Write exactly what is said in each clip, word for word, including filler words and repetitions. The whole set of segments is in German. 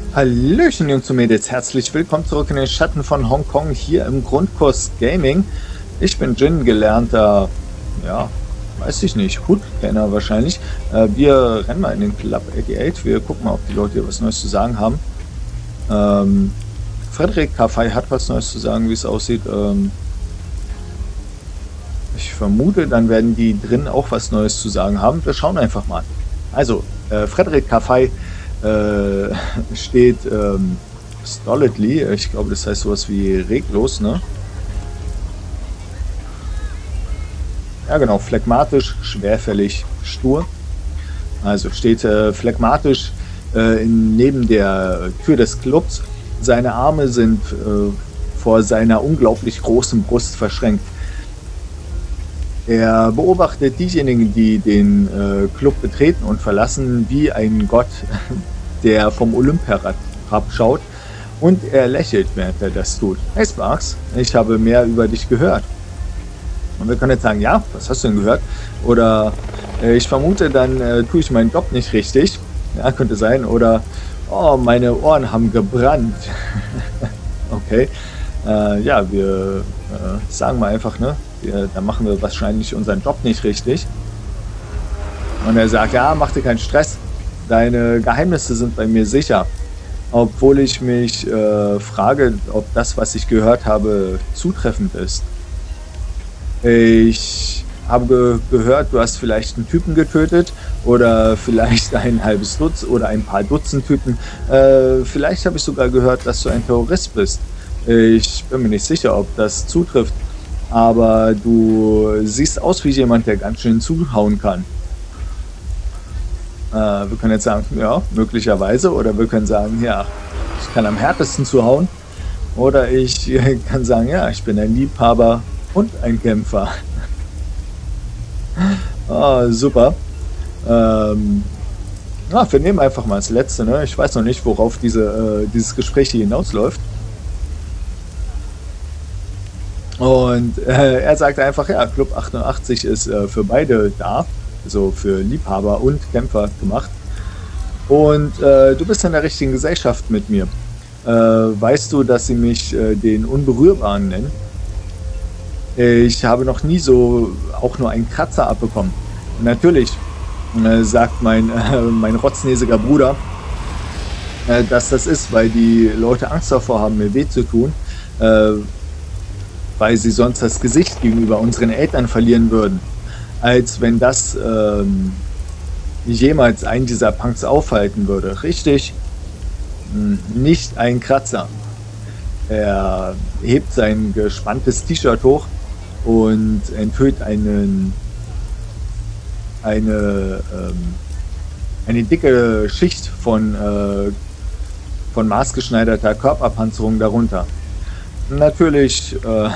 Hallöchen Jungs und Mädels, herzlich willkommen zurück in den Schatten von Hongkong hier im Grundkurs Gaming. Ich bin Jin, gelernter, ja, weiß ich nicht, Hood-Kenner wahrscheinlich. Äh, wir rennen mal in den Club achtundachtzig, wir gucken mal, ob die Leute hier was Neues zu sagen haben. Ähm, Frederik Kaffei hat was Neues zu sagen, wie es aussieht. Ähm, ich vermute, dann werden die drin auch was Neues zu sagen haben. Wir schauen einfach mal. Also, äh, Frederik Kaffei Äh, steht ähm, stolidly, ich glaube das heißt sowas wie reglos, ne? Ja genau, phlegmatisch, schwerfällig, stur. Also steht äh, phlegmatisch äh, in, neben der Tür des Clubs. Seine Arme sind äh, vor seiner unglaublich großen Brust verschränkt. Er beobachtet diejenigen, die den äh, Club betreten und verlassen, wie ein Gott, der vom Olymp herabschaut, und er lächelt, während er das tut. Hey Sparks, ich habe mehr über dich gehört. Und wir können jetzt sagen, ja, was hast du denn gehört? Oder äh, ich vermute, dann äh, tue ich meinen Job nicht richtig. Ja, könnte sein. Oder, oh, meine Ohren haben gebrannt. Okay. Äh, ja, wir äh, sagen mal einfach, ne? Wir, da machen wir wahrscheinlich unseren Job nicht richtig. Und er sagt, ja, mach dir keinen Stress. Deine Geheimnisse sind bei mir sicher. Obwohl ich mich äh, frage, ob das, was ich gehört habe, zutreffend ist. Ich habe ge gehört, du hast vielleicht einen Typen getötet oder vielleicht ein halbes Dutzend oder ein paar Dutzend Typen. Äh, vielleicht habe ich sogar gehört, dass du ein Terrorist bist. Ich bin mir nicht sicher, ob das zutrifft. Aber du siehst aus wie jemand, der ganz schön zuhauen kann. Äh, wir können jetzt sagen, ja, möglicherweise. Oder wir können sagen, ja, ich kann am härtesten zuhauen. Oder ich kann sagen, ja, ich bin ein Liebhaber und ein Kämpfer. Oh, super. Ähm, ja, wir nehmen einfach mal das Letzte. Ne? Ich weiß noch nicht, worauf diese, äh, dieses Gespräch hier hinausläuft. Und äh, er sagte einfach, ja, Club achtundachtzig ist äh, für beide da, also für Liebhaber und Kämpfer gemacht. Und äh, du bist in der richtigen Gesellschaft mit mir. Äh, weißt du, dass sie mich äh, den Unberührbaren nennen? Ich habe noch nie so auch nur einen Kratzer abbekommen. Und natürlich äh, sagt mein, äh, mein rotznäsiger Bruder, äh, dass das ist, weil die Leute Angst davor haben, mir weh zu tun. Äh, weil sie sonst das Gesicht gegenüber unseren Eltern verlieren würden, als wenn das ähm, jemals einen dieser Punks aufhalten würde. Richtig? Hm, nicht ein Kratzer. Er hebt sein gespanntes T-Shirt hoch und enthüllt einen, eine, ähm, eine dicke Schicht von, äh, von maßgeschneiderter Körperpanzerung darunter. Natürlich äh,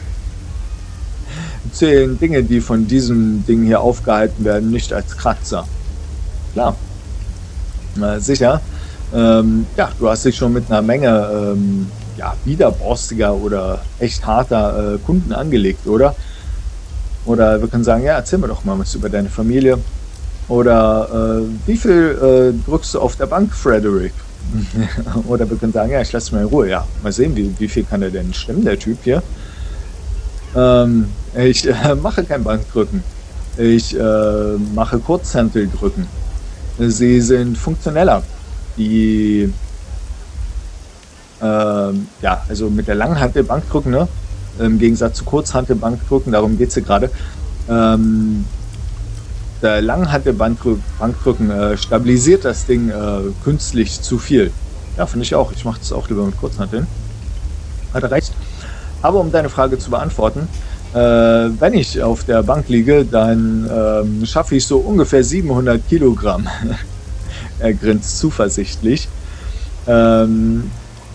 zählen Dinge, die von diesem Ding hier aufgehalten werden, nicht als Kratzer. Klar. Na, sicher. Ähm, ja, du hast dich schon mit einer Menge ähm, ja, widerborstiger oder echt harter äh, Kunden angelegt, oder? Oder wir können sagen, ja, erzähl mir doch mal was über deine Familie. Oder äh, wie viel äh, drückst du auf der Bank, Frederick? Oder wir können sagen, ja, ich lasse mal in Ruhe. Ja, mal sehen, wie, wie viel kann er denn stimmen, der Typ hier. Ähm, ich äh, mache kein Bankdrücken. Ich äh, mache Kurzhanteldrücken. Sie sind funktioneller. Die, äh, ja, also mit der Langhantel Bankdrücken, ne? Im Gegensatz zu Kurzhantel Bankdrücken, darum geht es hier gerade. Ähm, Der Langhantel-Bankdrücken äh, stabilisiert das Ding äh, künstlich zu viel. Ja, finde ich auch. Ich mache das auch lieber mit Kurzhanteln. Hat er recht. Aber um deine Frage zu beantworten, äh, wenn ich auf der Bank liege, dann ähm, schaffe ich so ungefähr siebenhundert Kilogramm. Er grinst zuversichtlich. Ähm,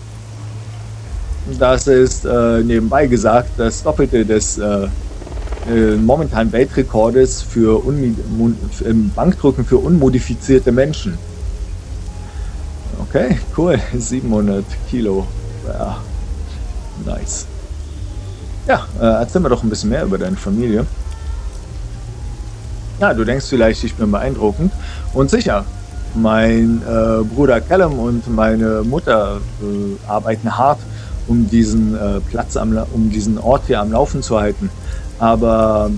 das ist äh, nebenbei gesagt das Doppelte des äh, momentan Weltrekordes für im Bankdrücken für unmodifizierte Menschen. Okay, cool. siebenhundert Kilo. Ja, nice. Ja, äh, erzähl mir doch ein bisschen mehr über deine Familie. Ja, du denkst vielleicht, ich bin beeindruckend. Und sicher, Mein äh, Bruder Callum und meine Mutter äh, arbeiten hart, um diesen äh, Platz, am, um diesen Ort hier am Laufen zu halten. Aber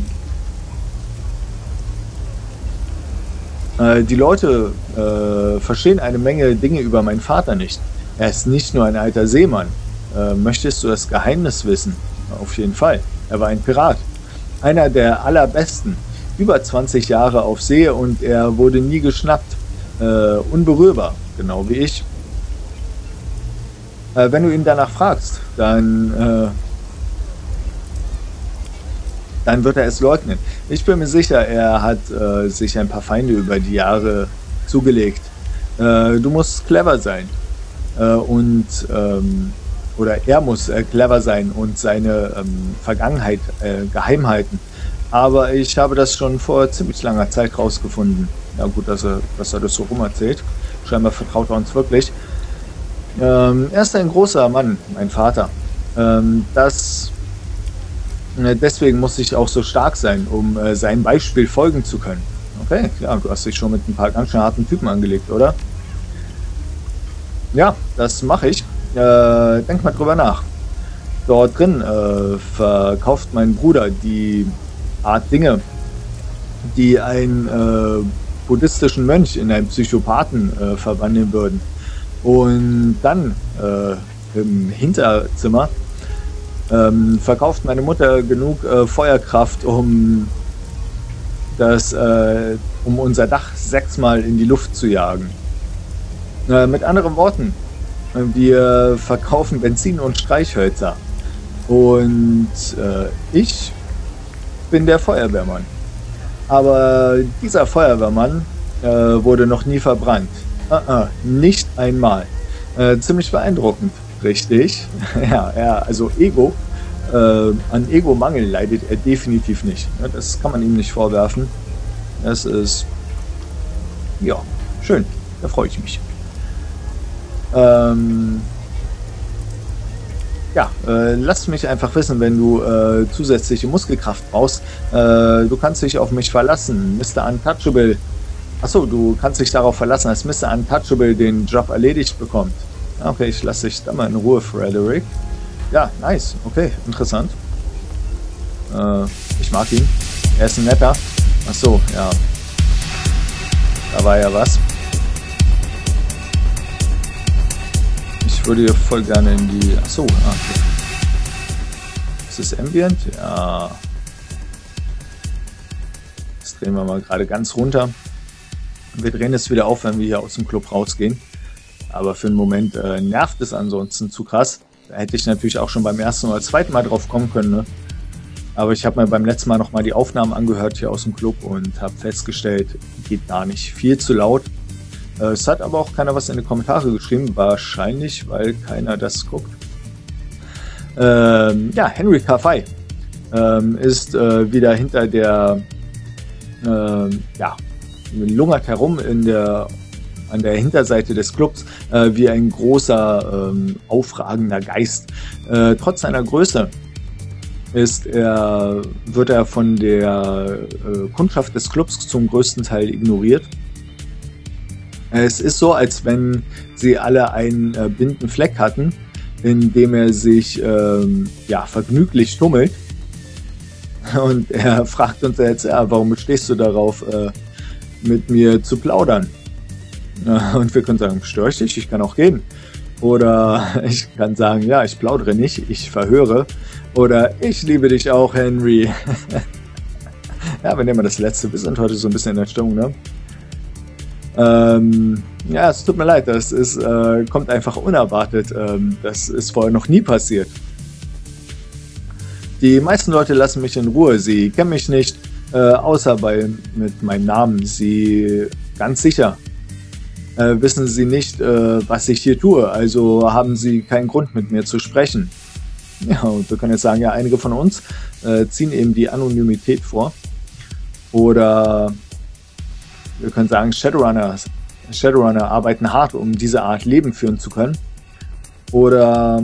äh, die Leute äh, verstehen eine Menge Dinge über meinen Vater nicht. Er ist nicht nur ein alter Seemann. Äh, möchtest du das Geheimnis wissen? Auf jeden Fall. Er war ein Pirat. Einer der allerbesten. Über zwanzig Jahre auf See und er wurde nie geschnappt. Äh, unberührbar, genau wie ich. Äh, wenn du ihn danach fragst, dann, äh, dann wird er es leugnen. Ich bin mir sicher, er hat äh, sich ein paar Feinde über die Jahre zugelegt. Äh, du musst clever sein. Äh, und, ähm, oder er muss äh, clever sein und seine ähm, Vergangenheit äh, geheim halten. Aber ich habe das schon vor ziemlich langer Zeit rausgefunden. Ja gut, dass er, dass er das so rum erzählt. Scheinbar vertraut er uns wirklich. Ähm, er ist ein großer Mann, mein Vater. Ähm, das, äh, deswegen muss ich auch so stark sein, um äh, seinem Beispiel folgen zu können. Okay, ja, du hast dich schon mit ein paar ganz schön harten Typen angelegt, oder? Ja, das mache ich. Äh, denk mal drüber nach. Dort drin äh, verkauft mein Bruder die Art Dinge, die ein äh, buddhistischen Mönch in einen Psychopathen äh, verwandeln würden. Und dann äh, im Hinterzimmer ähm, verkauft meine Mutter genug äh, Feuerkraft, um das, äh, um unser Dach sechsmal in die Luft zu jagen. Äh, mit anderen Worten, wir verkaufen Benzin und Streichhölzer. Und äh, ich bin der Feuerwehrmann. Aber dieser Feuerwehrmann äh, wurde noch nie verbrannt. Uh -uh, nicht einmal. Äh, ziemlich beeindruckend, richtig? Ja, er, also Ego, äh, an Ego-Mangel leidet er definitiv nicht. Ja, das kann man ihm nicht vorwerfen. Das ist, ja, schön. Da freue ich mich. Ähm, ja, äh, lass mich einfach wissen, wenn du äh, zusätzliche Muskelkraft brauchst. Äh, du kannst dich auf mich verlassen, Mister Untouchable. Achso, du kannst dich darauf verlassen, dass Mister Untouchable den Job erledigt bekommt. Okay, ich lasse dich da mal in Ruhe, Frederick. Ja, nice. Okay, interessant. Äh, ich mag ihn. Er ist ein netter. Achso, ja. Da war ja was. Ich würde hier voll gerne in die... Achso, ah, okay. Ist das Ambient? Ja. Das drehen wir mal gerade ganz runter. Wir drehen es wieder auf, wenn wir hier aus dem Club rausgehen. Aber für einen Moment äh, nervt es ansonsten zu krass. Da hätte ich natürlich auch schon beim ersten oder zweiten Mal drauf kommen können. Ne? Aber ich habe mir beim letzten Mal nochmal die Aufnahmen angehört hier aus dem Club und habe festgestellt, geht gar nicht. Viel zu laut. Es hat aber auch keiner was in die Kommentare geschrieben, wahrscheinlich, weil keiner das guckt. Ähm, ja, Henry Caffey ähm, ist äh, wieder hinter der, äh, ja, lungert herum in der, an der Hinterseite des Clubs äh, wie ein großer, ähm, aufragender Geist. Äh, trotz seiner Größe ist er, wird er von der äh, Kundschaft des Clubs zum größten Teil ignoriert. Es ist so, als wenn sie alle einen äh, blinden Fleck hatten, in dem er sich ähm, ja, vergnüglich tummelt. Und er fragt uns jetzt, ja, warum stehst du darauf, äh, mit mir zu plaudern? Äh, und wir können sagen, störe ich dich? Ich kann auch gehen. Oder ich kann sagen, ja, ich plaudere nicht, ich verhöre. Oder ich liebe dich auch, Henry. Ja, wir nehmen das letzte. Wir sind heute so ein bisschen in der Stimmung, ne? Ähm, ja, es tut mir leid, das ist, äh, kommt einfach unerwartet. Ähm, das ist vorher noch nie passiert. Die meisten Leute lassen mich in Ruhe. Sie kennen mich nicht, äh, außer bei, mit meinem Namen. Sie, ganz sicher, äh, wissen sie nicht, äh, was ich hier tue. Also haben sie keinen Grund, mit mir zu sprechen. Ja, und wir können jetzt sagen, ja, einige von uns äh, ziehen eben die Anonymität vor. Oder... Wir können sagen, Shadowrunner, Shadowrunner arbeiten hart, um diese Art Leben führen zu können. Oder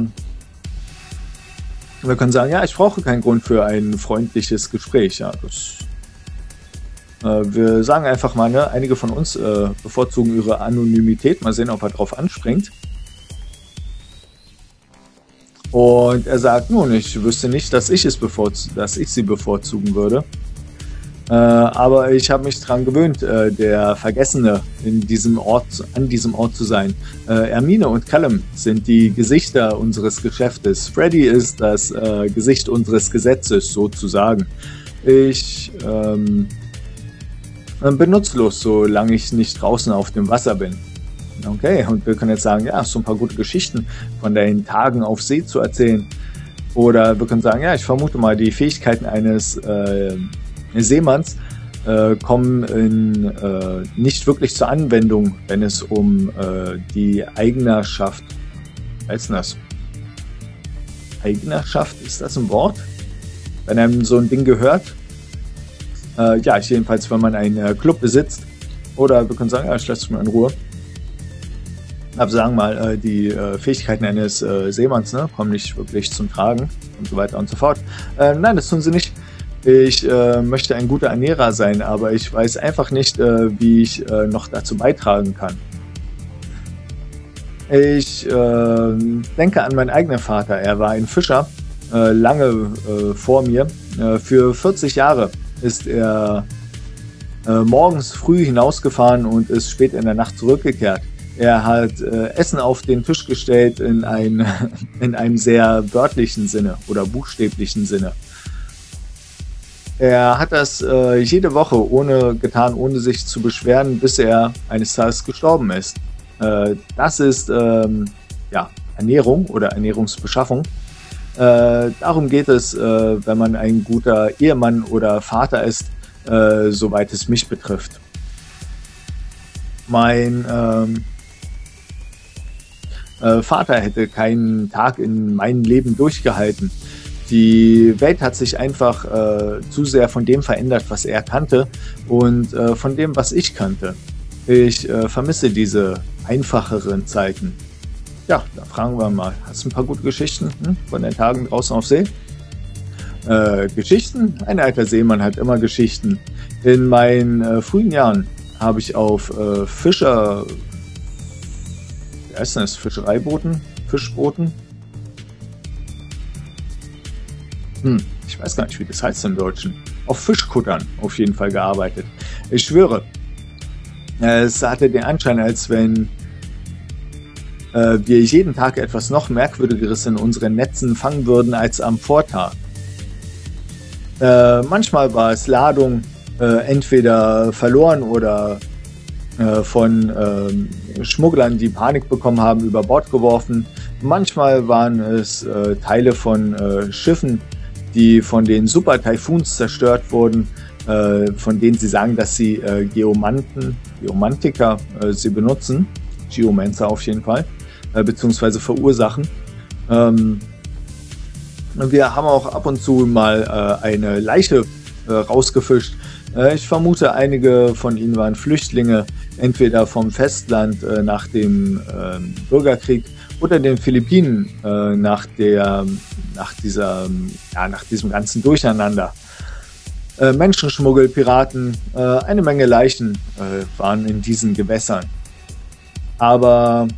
wir können sagen, ja, ich brauche keinen Grund für ein freundliches Gespräch. Ja, das Äh, wir sagen einfach mal, ne, einige von uns äh, bevorzugen ihre Anonymität. Mal sehen, ob er drauf anspringt. Und er sagt, nun, ich wüsste nicht, dass ich es bevorzuge, dass ich sie bevorzugen würde. Äh, aber ich habe mich daran gewöhnt, äh, der Vergessene in diesem Ort, an diesem Ort zu sein. Äh, Hermine und Callum sind die Gesichter unseres Geschäftes. Freddy ist das äh, Gesicht unseres Gesetzes, sozusagen. Ich ähm, bin nutzlos, solange ich nicht draußen auf dem Wasser bin. Okay, und wir können jetzt sagen, ja, so ein paar gute Geschichten von deinen Tagen auf See zu erzählen. Oder wir können sagen, ja, ich vermute mal, die Fähigkeiten eines äh, Seemanns äh, kommen in, äh, nicht wirklich zur Anwendung, wenn es um äh, die Eignerschaft, was ist denn das? Eignerschaft, ist das ein Wort? Wenn einem so ein Ding gehört? Äh, ja, jedenfalls, wenn man einen äh, Club besitzt. Oder wir können sagen, ja, ich lasse es mal in Ruhe. Aber sagen wir mal, äh, die äh, Fähigkeiten eines äh, Seemanns, ne, kommen nicht wirklich zum Tragen und so weiter und so fort. Äh, nein, das tun sie nicht. Ich äh, möchte ein guter Ernährer sein, aber ich weiß einfach nicht, äh, wie ich äh, noch dazu beitragen kann. Ich äh, denke an meinen eigenen Vater. Er war ein Fischer, äh, lange äh, vor mir. Äh, für vierzig Jahre ist er äh, morgens früh hinausgefahren und ist spät in der Nacht zurückgekehrt. Er hat äh, Essen auf den Tisch gestellt in, ein, in einem sehr wörtlichen Sinne oder buchstäblichen Sinne. Er hat das äh, jede Woche ohne getan, ohne sich zu beschweren, bis er eines Tages gestorben ist. Äh, das ist ähm, ja, Ernährung oder Ernährungsbeschaffung. Äh, darum geht es, äh, wenn man ein guter Ehemann oder Vater ist, äh, soweit es mich betrifft. Mein ähm, äh, Vater hätte keinen Tag in meinem Leben durchgehalten. Die Welt hat sich einfach äh, zu sehr von dem verändert, was er kannte und äh, von dem, was ich kannte. Ich äh, vermisse diese einfacheren Zeiten. Ja, da fragen wir mal, hast du ein paar gute Geschichten hm, von den Tagen draußen auf See? Äh, Geschichten? Ein alter Seemann hat immer Geschichten. In meinen äh, frühen Jahren habe ich auf äh, Fischer... Wie heißt das? Fischereibooten? Fischbooten? Hm, ich weiß gar nicht, wie das heißt im Deutschen. Auf Fischkuttern auf jeden Fall gearbeitet. Ich schwöre, es hatte den Anschein, als wenn äh, wir jeden Tag etwas noch Merkwürdigeres in unseren Netzen fangen würden als am Vortag. Äh, manchmal war es Ladung, äh, entweder verloren oder äh, von äh, Schmugglern, die Panik bekommen haben, über Bord geworfen. Manchmal waren es äh, Teile von äh, Schiffen, die von den Super Typhoons zerstört wurden, äh, von denen sie sagen, dass sie äh, Geomanten, Geomantiker äh, sie benutzen, Geomancer auf jeden Fall, äh, beziehungsweise verursachen. Ähm, wir haben auch ab und zu mal äh, eine Leiche äh, rausgefischt. Äh, ich vermute, einige von ihnen waren Flüchtlinge, entweder vom Festland äh, nach dem äh, Bürgerkrieg oder den Philippinen äh, nach der, nach dieser, ja, nach diesem ganzen Durcheinander. Äh, Menschenschmuggel, Piraten, äh, eine Menge Leichen äh, waren in diesen Gewässern. Aber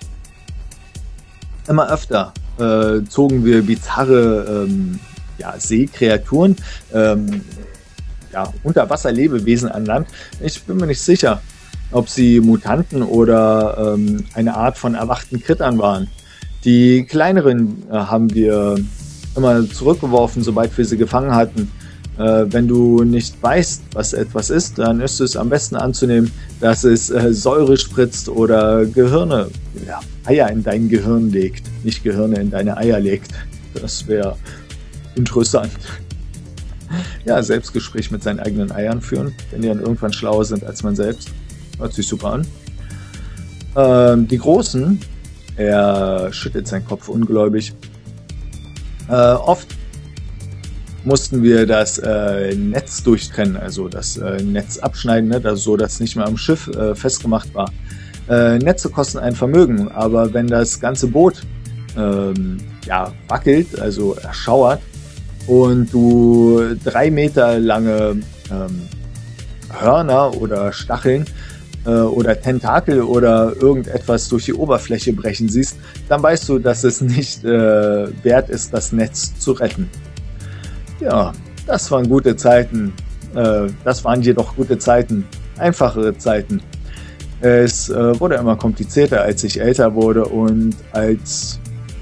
immer öfter äh, zogen wir bizarre ähm, ja, Seekreaturen, ähm, ja, Unterwasserlebewesen an Land. Ich bin mir nicht sicher, ob sie Mutanten oder ähm, eine Art von erwachten Krittern waren. Die kleineren äh, haben wir immer zurückgeworfen, sobald wir sie gefangen hatten. Äh, wenn du nicht weißt, was etwas ist, dann ist es am besten anzunehmen, dass es äh, Säure spritzt oder Gehirne, ja, Eier in dein Gehirn legt. Nicht Gehirne in deine Eier legt. Das wäre interessant. Ja, Selbstgespräch mit seinen eigenen Eiern führen, wenn die dann irgendwann schlauer sind als man selbst. Hört sich super an. Ähm, die Großen, er schüttelt seinen Kopf ungläubig. Äh, oft mussten wir das äh, Netz durchtrennen, also das äh, Netz abschneiden, ne, das, so dass es nicht mehr am Schiff äh, festgemacht war. Äh, Netze kosten ein Vermögen, aber wenn das ganze Boot ähm, ja, wackelt, also erschauert, und du drei Meter lange ähm, Hörner oder Stacheln äh, oder Tentakel oder irgendetwas durch die Oberfläche brechen siehst, dann weißt du, dass es nicht äh, wert ist, das Netz zu retten. Ja, das waren gute Zeiten. Äh, das waren jedoch gute Zeiten, einfachere Zeiten. Es äh, wurde immer komplizierter, als ich älter wurde und als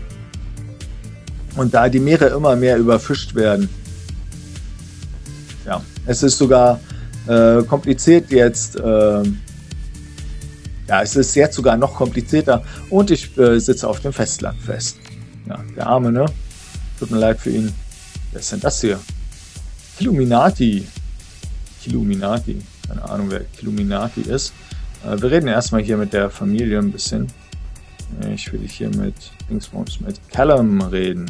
und da die Meere immer mehr überfischt werden. Ja, es ist sogar äh, kompliziert jetzt. Äh, ja, es ist jetzt sogar noch komplizierter und ich äh, sitze auf dem Festland fest. Ja, der Arme, ne? Tut mir leid für ihn. Wer ist denn das hier? Illuminati. Illuminati. Keine Ahnung, wer Illuminati ist. Äh, wir reden erstmal hier mit der Familie ein bisschen. Ich will hier mit Dingsbums, mit Callum reden.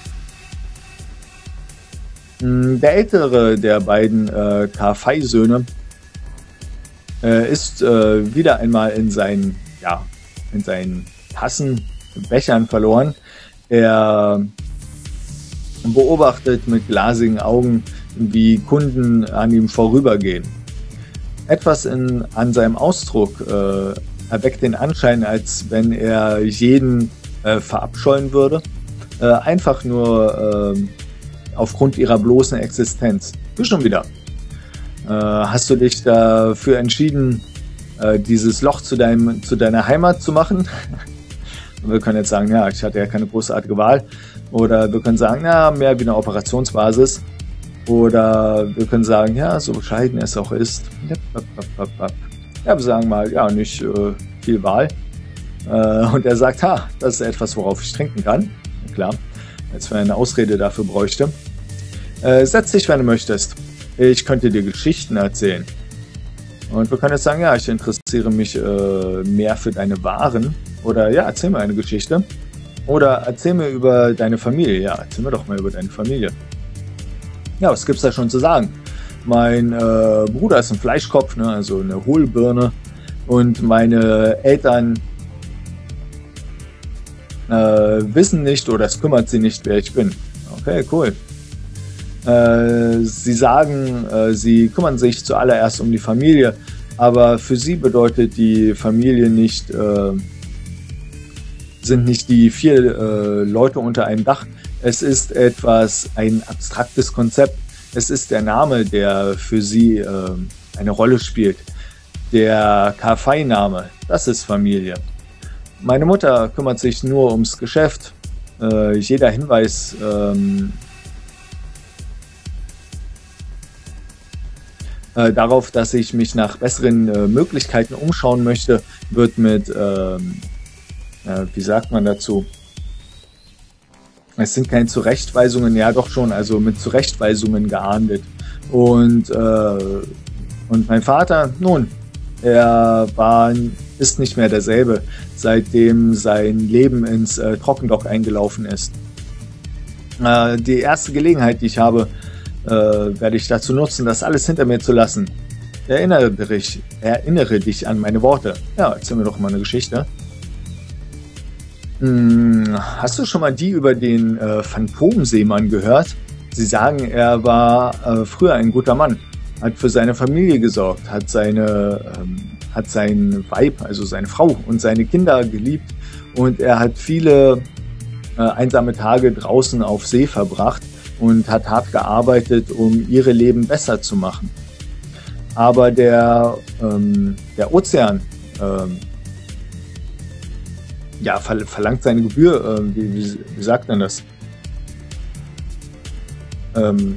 Der ältere der beiden äh, Karfei-Söhne äh, ist äh, wieder einmal in seinen, ja, in seinen Tassen, Bechern verloren. Er beobachtet mit glasigen Augen, wie Kunden an ihm vorübergehen. Etwas in, an seinem Ausdruck äh, erweckt den Anschein, als wenn er jeden äh, verabscheuen würde. Äh, einfach nur äh, aufgrund ihrer bloßen Existenz. Du schon wieder. Äh, hast du dich dafür entschieden, äh, dieses Loch zu, deinem, zu deiner Heimat zu machen? Wir können jetzt sagen, ja, ich hatte ja keine großartige Wahl. Oder wir können sagen, ja, mehr wie eine Operationsbasis. Oder wir können sagen, ja, so bescheiden es auch ist. Ja, wir sagen mal, ja, nicht äh, viel Wahl. Äh, und er sagt, ha, das ist etwas, worauf ich trinken kann. Ja, klar, als wenn er eine Ausrede dafür bräuchte. Äh, setz dich, wenn du möchtest. Ich könnte dir Geschichten erzählen. Und wir können jetzt sagen, ja, ich interessiere mich äh, mehr für deine Waren. Oder ja, erzähl mir eine Geschichte. Oder erzähl mir über deine Familie. Ja, erzähl mir doch mal über deine Familie. Ja, was gibt's da schon zu sagen? Mein äh, Bruder ist ein Fleischkopf, ne, also eine Hohlbirne. Und meine Eltern äh, wissen nicht oder es kümmert sie nicht, wer ich bin. Okay, cool. Äh, sie sagen, äh, sie kümmern sich zuallererst um die Familie, aber für sie bedeutet die Familie nicht, äh, sind nicht die vier äh, Leute unter einem Dach. Es ist etwas, ein abstraktes Konzept. Es ist der Name, der für sie äh, eine Rolle spielt. Der Karfei-Name, das ist Familie. Meine Mutter kümmert sich nur ums Geschäft. Äh, jeder Hinweis ähm, äh, darauf, dass ich mich nach besseren äh, Möglichkeiten umschauen möchte, wird mit, ähm, äh, wie sagt man dazu? Es sind keine Zurechtweisungen, ja doch schon, also mit Zurechtweisungen geahndet. Und, äh, und mein Vater, nun, er war, ist nicht mehr derselbe, seitdem sein Leben ins äh, Trockendock eingelaufen ist. Äh, die erste Gelegenheit, die ich habe, äh, werde ich dazu nutzen, das alles hinter mir zu lassen. Erinnere dich, erinnere dich an meine Worte. Ja, erzähl mir doch mal eine Geschichte. Hm, hast du schon mal die über den äh, Phantomseemann gehört? Sie sagen, er war äh, früher ein guter Mann, hat für seine Familie gesorgt, hat seine, ähm, hat sein Weib, also seine Frau und seine Kinder geliebt und er hat viele äh, einsame Tage draußen auf See verbracht und hat hart gearbeitet, um ihre Leben besser zu machen. Aber der, ähm, der Ozean ähm, ja, verlangt seine Gebühr, äh, wie, wie, wie sagt man das? Ähm,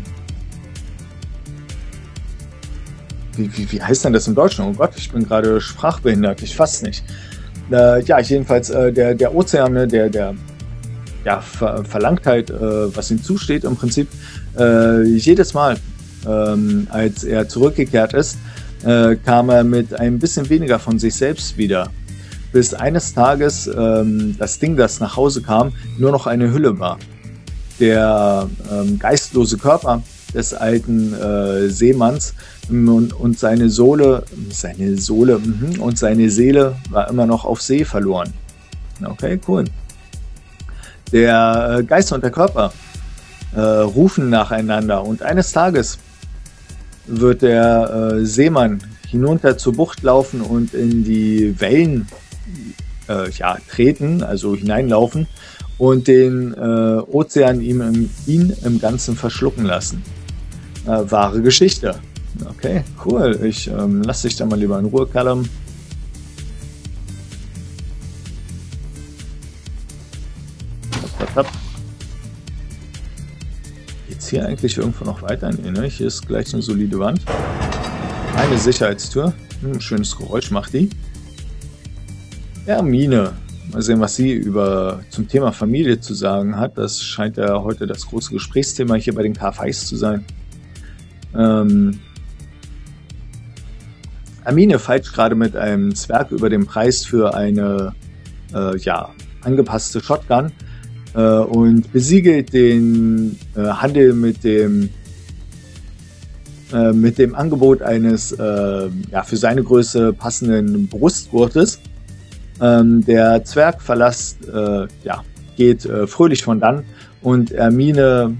wie, wie, wie heißt denn das im Deutschen? Oh Gott, ich bin gerade sprachbehindert, ich fass nicht. Äh, ja, jedenfalls äh, der, der Ozean, ne, der, der ja, ver verlangt halt, äh, was ihm zusteht im Prinzip. Äh, jedes Mal, ähm, als er zurückgekehrt ist, äh, kam er mit ein bisschen weniger von sich selbst wieder. Bis eines Tages ähm, das Ding, das nach Hause kam, nur noch eine Hülle war. Der ähm, geistlose Körper des alten äh, Seemanns und, und seine Sohle, seine Sohle mh, und seine Seele war immer noch auf See verloren. Okay, cool. Der äh, Geist und der Körper äh, rufen nacheinander und eines Tages wird der äh, Seemann hinunter zur Bucht laufen und in die Wellen äh, ja, treten, also hineinlaufen und den äh, Ozean ihm im, ihn im Ganzen verschlucken lassen. Äh, wahre Geschichte. Okay, cool. Ich ähm, lasse dich da mal lieber in Ruhe, Callum. Geht's hier eigentlich irgendwo noch weiter? Nee, ne? Hier ist gleich eine solide Wand. Eine Sicherheitstür. Ein schönes Geräusch macht die. Hermine. Mal sehen, was sie über zum Thema Familie zu sagen hat. Das scheint ja heute das große Gesprächsthema hier bei den K F Is zu sein. Ähm, Hermine feilscht gerade mit einem Zwerg über den Preis für eine äh, ja, angepasste Shotgun äh, und besiegelt den äh, Handel mit dem äh, mit dem Angebot eines äh, ja, für seine Größe passenden Brustgurtes. Ähm, der Zwerg verlässt, äh, ja, geht äh, fröhlich von dann und Hermine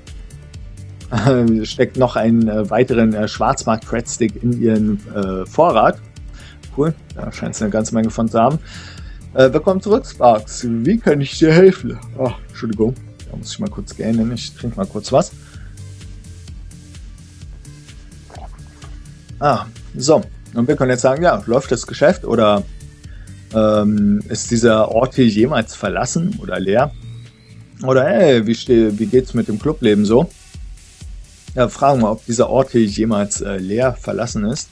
äh, steckt noch einen äh, weiteren äh, Schwarzmarkt-Credstick in ihren äh, Vorrat. Cool, da scheint es eine ganze Menge von zu haben. Äh, willkommen zurück, Sparks. Wie kann ich dir helfen? Ach, Entschuldigung, da muss ich mal kurz gähnen. Ich trinke mal kurz was. Ah, so. Und wir können jetzt sagen, ja, läuft das Geschäft oder Ähm, ist dieser Ort hier jemals verlassen oder leer? Oder hey, wie, steh, wie geht's mit dem Clubleben so? Ja, fragen wir, ob dieser Ort hier jemals äh, leer verlassen ist.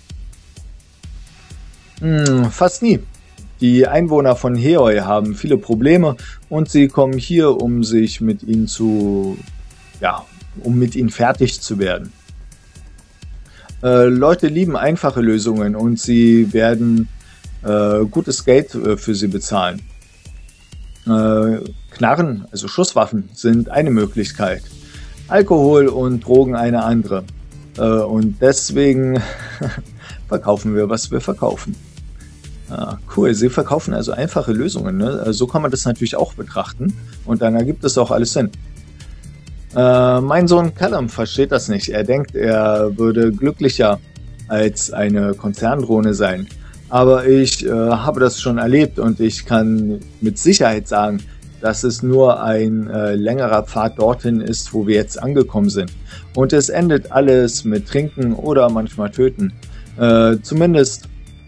Hm, fast nie. Die Einwohner von Heoi haben viele Probleme und sie kommen hier, um sich mit ihnen zu, ja, um mit ihnen fertig zu werden. Äh, Leute lieben einfache Lösungen und sie werden Äh, gutes Geld äh, für sie bezahlen. Äh, Knarren, also Schusswaffen, sind eine Möglichkeit. Alkohol und Drogen eine andere. Äh, und deswegen verkaufen wir, was wir verkaufen. Ah, cool, sie verkaufen also einfache Lösungen. Ne? So kann man das natürlich auch betrachten. Und dann ergibt es auch alles Sinn. Äh, mein Sohn Callum versteht das nicht. Er denkt, er würde glücklicher als eine Konzerndrohne sein. Aber ich äh, habe das schon erlebt und ich kann mit Sicherheit sagen, dass es nur ein äh, längerer Pfad dorthin ist, wo wir jetzt angekommen sind. Und es endet alles mit Trinken oder manchmal Töten. Äh, zumindest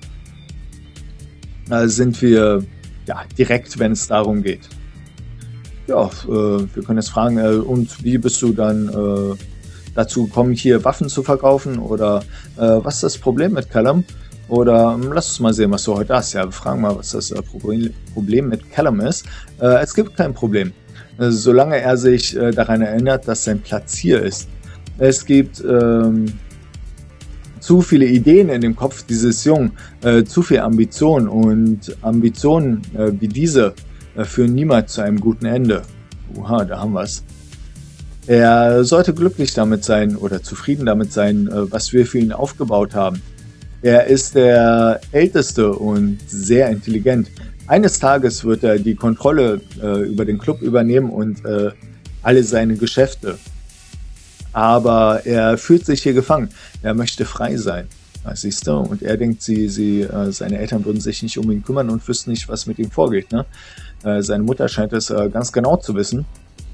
äh, sind wir ja, direkt, wenn es darum geht. Ja, äh, wir können jetzt fragen, äh, und wie bist du dann äh, dazu gekommen, hier Waffen zu verkaufen? Oder äh, was ist das Problem mit Callum? Oder lass uns mal sehen, was du heute hast. Ja, wir fragen mal, was das äh, Problem mit Callum ist. Äh, es gibt kein Problem, äh, solange er sich äh, daran erinnert, dass sein Platz hier ist. Es gibt ähm, zu viele Ideen in dem Kopf dieses Jungen, äh, zu viel Ambition und Ambitionen äh, wie diese äh, führen niemals zu einem guten Ende. Oha, da haben wir es. Er sollte glücklich damit sein oder zufrieden damit sein, äh, was wir für ihn aufgebaut haben. Er ist der Älteste und sehr intelligent. Eines Tages wird er die Kontrolle äh, über den Club übernehmen und äh, alle seine Geschäfte. Aber er fühlt sich hier gefangen. Er möchte frei sein. Ja, siehst du? Und er denkt, sie, sie, äh, seine Eltern würden sich nicht um ihn kümmern und wüssten nicht, was mit ihm vorgeht. Ne? Äh, seine Mutter scheint es äh, ganz genau zu wissen.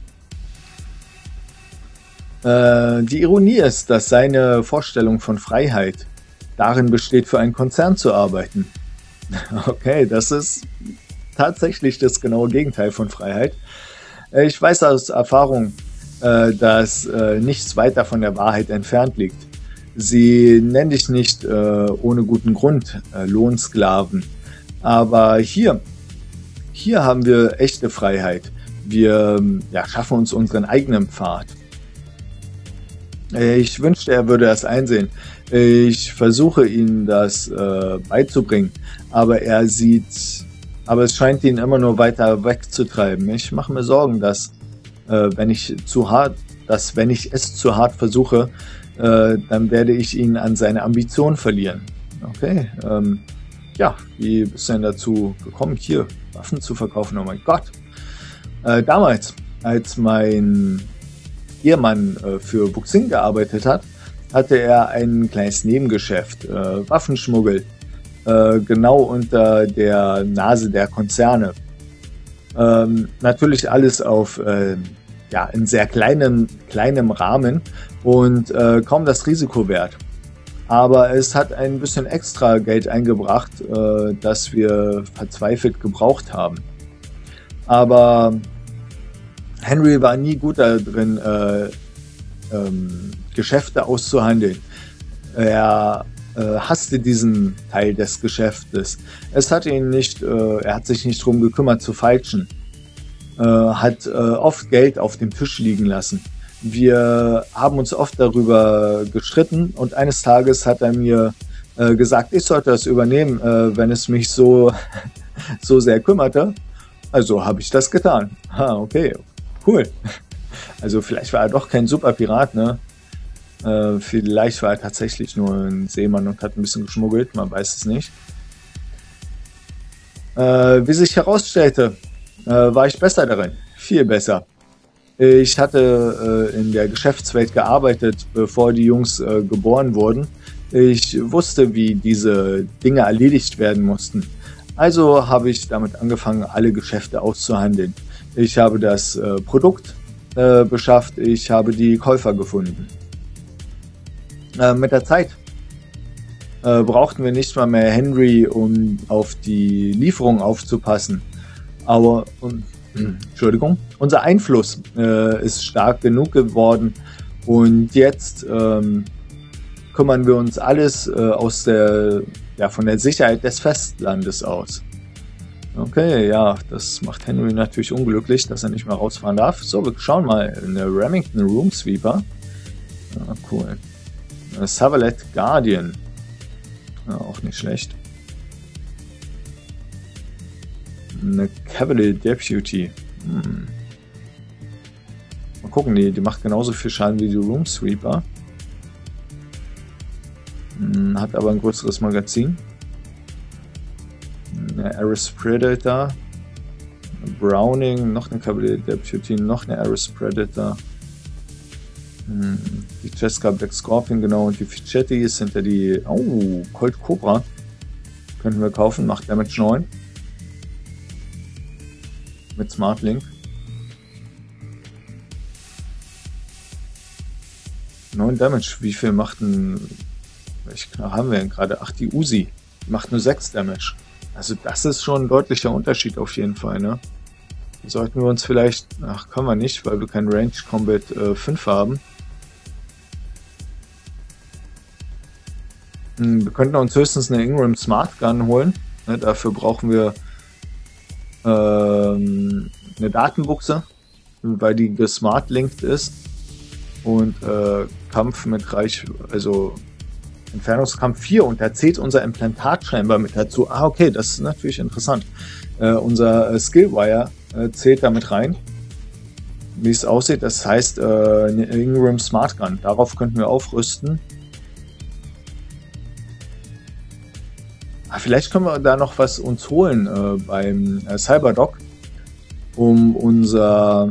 Äh, die Ironie ist, dass seine Vorstellung von Freiheit darin besteht, für einen Konzern zu arbeiten. Okay, das ist tatsächlich das genaue Gegenteil von Freiheit. Ich weiß aus Erfahrung, dass nichts weiter von der Wahrheit entfernt liegt. Sie nennen dich nicht ohne guten Grund Lohnsklaven. Aber hier, hier haben wir echte Freiheit. Wir ja, schaffen uns unseren eigenen Pfad. Ich wünschte, er würde das einsehen. Ich versuche ihn das äh, beizubringen, aber er sieht, aber es scheint ihn immer nur weiter wegzutreiben. Ich mache mir Sorgen, dass äh, wenn ich zu hart, dass wenn ich es zu hart versuche, äh, dann werde ich ihn an seine Ambition verlieren. Okay, ähm, ja, wie bist du denn dazu gekommen, hier Waffen zu verkaufen? Oh mein Gott! Äh, damals, als mein Ehemann äh, für Wuxing gearbeitet hat, hatte er ein kleines Nebengeschäft, äh, Waffenschmuggel, äh, genau unter der Nase der Konzerne. Ähm, natürlich alles auf äh, ja, in sehr kleinem, kleinem Rahmen und äh, kaum das Risiko wert. Aber es hat ein bisschen extra Geld eingebracht, äh, das wir verzweifelt gebraucht haben. Aber Henry war nie gut darin, äh, ähm, Geschäfte auszuhandeln. Er äh, hasste diesen Teil des Geschäftes. Es hat ihn nicht, äh, er hat sich nicht darum gekümmert zu falschen. Äh, hat äh, oft Geld auf dem Tisch liegen lassen. Wir haben uns oft darüber gestritten und eines Tages hat er mir äh, gesagt, ich sollte das übernehmen, äh, wenn es mich so, so sehr kümmerte. Also habe ich das getan. Ha, okay, cool. Also vielleicht war er doch kein Superpirat, ne? Äh, vielleicht war er tatsächlich nur ein Seemann und hat ein bisschen geschmuggelt, man weiß es nicht. Äh, wie sich herausstellte, äh, war ich besser darin. Viel besser. Ich hatte äh, in der Geschäftswelt gearbeitet, bevor die Jungs äh, geboren wurden. Ich wusste, wie diese Dinge erledigt werden mussten. Also habe ich damit angefangen, alle Geschäfte auszuhandeln. Ich habe das äh, Produkt äh, beschafft, ich habe die Käufer gefunden. Äh, mit der Zeit äh, brauchten wir nicht mal mehr Henry, um auf die Lieferung aufzupassen. Aber, um, Entschuldigung, unser Einfluss äh, ist stark genug geworden und jetzt ähm, kümmern wir uns alles äh, aus der, ja, von der Sicherheit des Festlandes aus. Okay, ja, das macht Henry natürlich unglücklich, dass er nicht mehr rausfahren darf. So, wir schauen mal in der Remington Room Sweeper. Ja, cool. Savalet Guardian. Ja, auch nicht schlecht. Eine Cavalry Deputy. Hm. Mal gucken, die, die macht genauso viel Schaden wie die Room Sweeper. Hm, hat aber ein größeres Magazin. Eine Ares Predator. Eine Browning, noch eine Cavalry Deputy, noch eine Ares Predator. Hm, die Cheska Black Scorpion, genau, und die Fichetti ist hinter die. Oh, Colt Cobra. Könnten wir kaufen, macht Damage neun. Mit Smart Link. neun Damage. Wie viel macht ein. Welche Knarre haben wir denn gerade? Ach, die Uzi. Die macht nur sechs Damage. Also, das ist schon ein deutlicher Unterschied auf jeden Fall, ne? Sollten wir uns vielleicht. Ach, können wir nicht, weil wir kein Range Combat äh, fünf haben. Hm, wir könnten uns höchstens eine Ingram Smart Gun holen. Ne, dafür brauchen wir eine Datenbuchse, weil die gesmart-linked ist und äh, Kampf mit Reich, also Entfernungskampf vier und da zählt unser Implantat scheinbar mit dazu. Ah, okay, das ist natürlich interessant. Äh, unser äh, Skillwire äh, zählt damit rein, wie es aussieht. Das heißt, äh, eine Ingram Smart Gun, darauf könnten wir aufrüsten. Vielleicht können wir da noch was uns holen äh, beim äh, Cyberdoc, um unser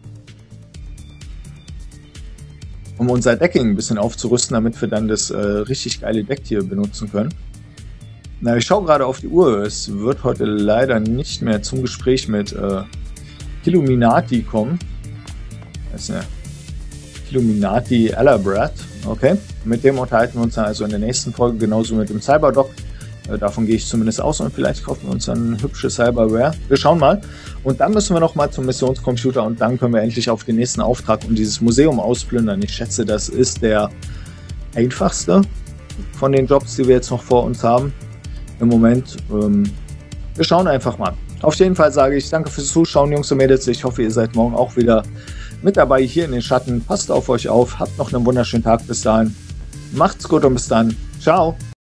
um unser Decking ein bisschen aufzurüsten, damit wir dann das äh, richtig geile Deck hier benutzen können. Na, ich schaue gerade auf die Uhr. Es wird heute leider nicht mehr zum Gespräch mit äh, Illuminati kommen. Das ist eine Illuminati Alabrat. Okay, mit dem unterhalten wir uns dann also in der nächsten Folge, genauso mit dem Cyberdoc. Davon gehe ich zumindest aus und vielleicht kaufen wir uns dann hübsche Cyberware. Wir schauen mal. Und dann müssen wir noch mal zum Missionscomputer und dann können wir endlich auf den nächsten Auftrag und dieses Museum ausplündern. Ich schätze, das ist der einfachste von den Jobs, die wir jetzt noch vor uns haben. Im Moment, ähm, wir schauen einfach mal. Auf jeden Fall sage ich danke fürs Zuschauen, Jungs und Mädels. Ich hoffe, ihr seid morgen auch wieder mit dabei hier in den Schatten. Passt auf euch auf. Habt noch einen wunderschönen Tag bis dahin. Macht's gut und bis dann. Ciao.